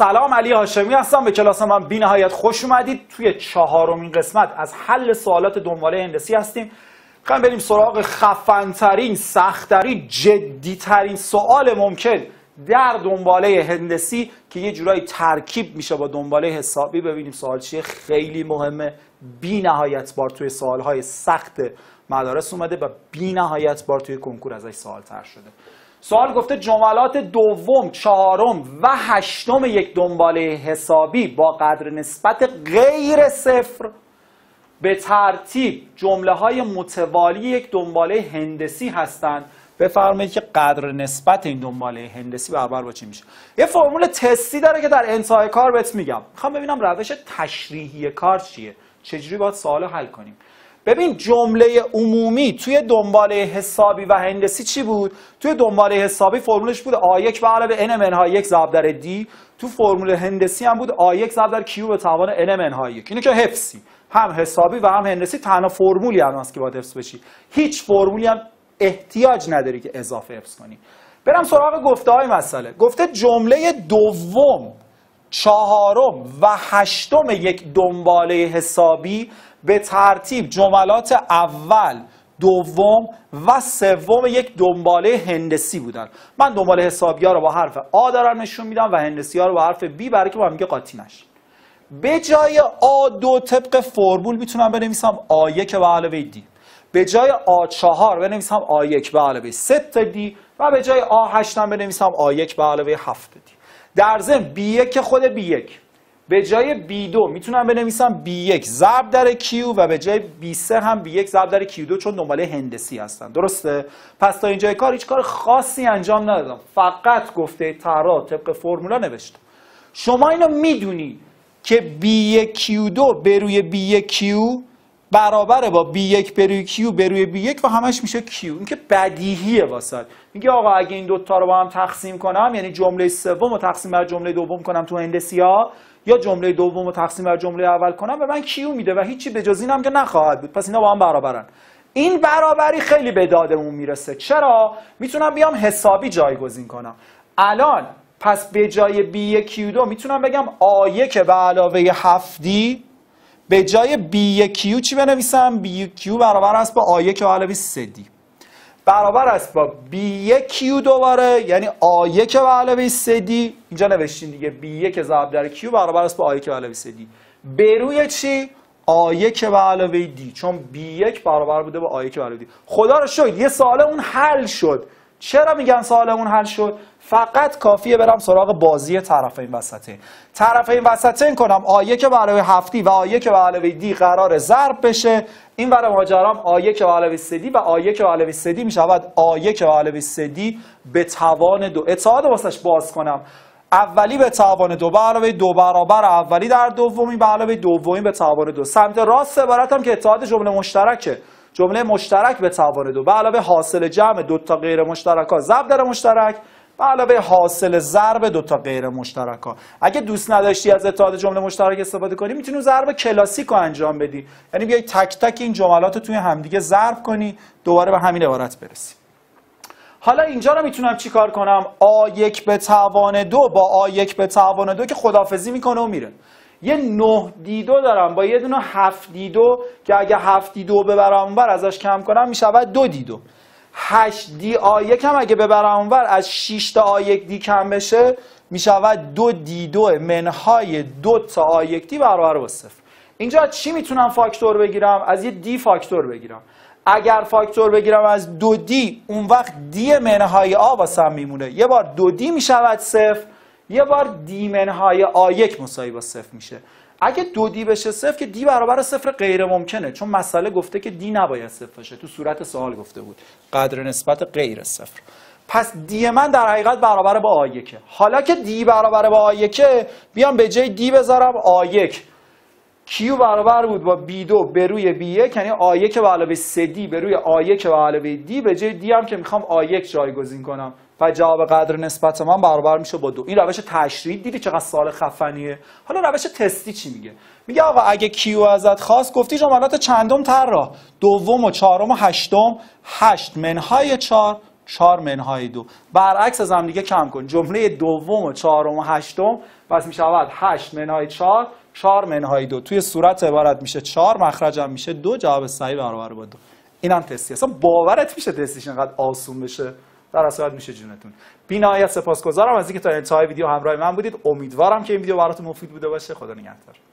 سلام، علی هاشمی هستم. به کلاس من بی نهایت خوش اومدید. توی 4مین قسمت از حل سوالات دنباله هندسی هستیم. میخوایم بریم سراغ خفن‌ترین، سخت‌ترین، جدی‌ترین سوال ممکن در دنباله هندسی که یه جورایی ترکیب میشه با دنباله حسابی. ببینیم سوال چیه. خیلی مهمه، بی نهایت بار توی سوالهای سخت مدارس اومده و بی نهایت بار توی کنکور ازش سوال طرح شده. سوال گفته جملات دوم، چهارم و هشتم یک دنباله حسابی با قدر نسبت غیر صفر به ترتیب جمله های متوالی یک دنباله هندسی هستند. بفرمایید که قدر نسبت این دنباله هندسی برابر با چی میشه. یه فرمول تستی داره که در انتهای کار بهت میگم. میخوام ببینم روش تشریحی کار چیه، چجوری باید سوال حل کنیم. ببین جمله عمومی توی دنباله حسابی و هندسی چی بود؟ توی دنباله حسابی فرمولش بود A1 به علاوه n منهای 1 ضرب در d. تو فرمول هندسی هم بود A1 ضرب در q به توان n منهای 1. اینو که حفظی، هم حسابی و هم هندسی تنها فرمولی هم هست که باید حفظ بشی. هیچ فرمولی هم احتیاج نداری که اضافه حفظ کنی. برم سراغ گفته های مسئله. گفته جمله دوم، چهارم و هشتم یک دنباله حسابی به ترتیب جملات اول، دوم و سوم یک دنباله هندسی بودن. من دنباله حسابی ها رو با حرف آ دارم نشون میدم و هندسی ها رو با حرف بی، برای که با هم دیگه قاطی نشه. به جای آ2 طبق فرمول میتونم بنویسم A1 به علاوه دی. به جای A4 بنویسم A1 به علاوه 3 تا دی و به جای A8 هم بنویسم A1 به علاوه 7 دی. در ضمن B1 خود B1 به جای B2 میتونم بنویسم B1 ضرب در Q و به جای B3 هم B1 ضرب در Q2 چون دنباله هندسی هستن. درسته؟ پس تا اینجای کار هیچ کار خاصی انجام ندادم، فقط گفته طراح طبق فرمولا نوشتم. شما اینو میدونی که B1 Q2 به روی B1 Q برابره با B1 به روی Q به روی B1 و همش میشه Q. این که بدیهیه واسط. میگه آقا اگه این دوتا رو با هم تقسیم کنم، یعنی جمله سوم رو تقسیم بر جمله دوم کنم تو هندسی ها، یا جمله دوم رو تقسیم بر جمله اول کنم، به من Q میده و هیچی به جز این هم که نخواهد بود. پس اینا با هم برابرن. این برابری خیلی به دادمون میرسه. چرا؟ میتونم بیام حسابی جایگزین کنم. الان پس به جای B1 Q2 میتونم بگم A1 به علاوه 7D به جای B1 Q چی بنویسم؟ B1 Q برابر است با A1 به علاوه 3D برابر است با B1 Q دوباره، یعنی A1 به علاوه 3D. اینجا نوشتین دیگه B1 ضرب در Q برابر است با A1 به علاوه 3D به روی چی؟ A1 به علاوه D، چون B1 برابر بوده با A1 به علاوه D. خدا رو شکر یه سوال اون حل شد. چرا میگن سوال اون حل شد؟ فقط کافیه برم سراغ بازی طرفین وسطین. طرفین وسطین کنم A1 به علاوه 7D و A1 به علاوه D قرار ضرب بشه. این برای ماجرام A1 به علاوه 3D و A1 به علاوه 3D میشود A1 به علاوه 3D به توان 2. اتحاد واسش باز کنم. اولی به توان 2 به علاوه 2 برابر اولی در دومی به علاوه دومی به توان 2. سمت راست عبارتم که اتحاد جمله مشترکه. جمله مشترک به توان 2 به علاوه حاصل جمع دو تا غیر مشترکا ضرب در مشترک به علاوه حاصل ضرب دو تا غیر مشترکا. اگه دوست نداشتی از اتحاد جمله مشترک استفاده کنی، میتونی ضرب کلاسیک رو انجام بدی، یعنی بیای تک تک این جملات رو توی همدیگه ضرب کنی، دوباره به همین عبارت برسی. حالا اینجا رو میتونم چیکار کنم؟ A1 به توان 2 با A1 به توان 2 که خداحافظی میکنه و میره. یه 9D2 دارم با یه دونه 7D2 که اگه 7D2 ببرم اونور ازش کم کنم میشود 2D2. 8D1 هم اگه ببرم اونور از 6 تا A1D کم بشه میشود 2D2 منهای 2 تا A1D برابر با 0. اینجا چی میتونم فاکتور بگیرم؟ از یه D فاکتور بگیرم. اگر فاکتور بگیرم از 2D، اون وقت D منهای A واسم میمونه. یه بار 2D میشود 0، یه بار D منهای A1 مساوی با 0 میشه. اگه 2D بشه 0 که D برابر 0 غیر ممکنه، چون مسئله گفته که D نباید 0 باشه. تو صورت سوال گفته بود قدر نسبت غیر 0. پس D من در حقیقت برابر با A1. حالا که D برابر با A1، بیام به جای D بذارم A1. Q برابر بود با B2 به روی B1، یعنی A1 به علاوه 3D به روی A1 به علاوه D. به جای D هم که میخوام A1 جایگزین کنم و جواب قدر نسبت من برابر میشه با 2. این روش تشریح دیدی چقدر سوال خفنیه. حالا روش تستی چی میگه؟ میگه آقا اگه Q ازت خواست، گفتی جملات چندم طراح؟ دوم و چهارم و هشتم. 8 منهای 4 4 منهای 2. برعکس از هم دیگه کم کن. جمله دوم و چهارم و هشتم پس می شود 8 منهای 4 4 منهای 2. توی صورت عبارت میشه 4 مخرجم میشه 2. جواب صحیح برابر با 2. اینم تستی. اصلا باورت میشه تستیش انقدر آسون بشه؟ در اصل میشه جونتون. بی‌نهایت سپاسگزارم از اینکه تا انتهای ویدیو همراه من بودید. امیدوارم که این ویدیو براتون مفید بوده باشه. خدا نگهدار.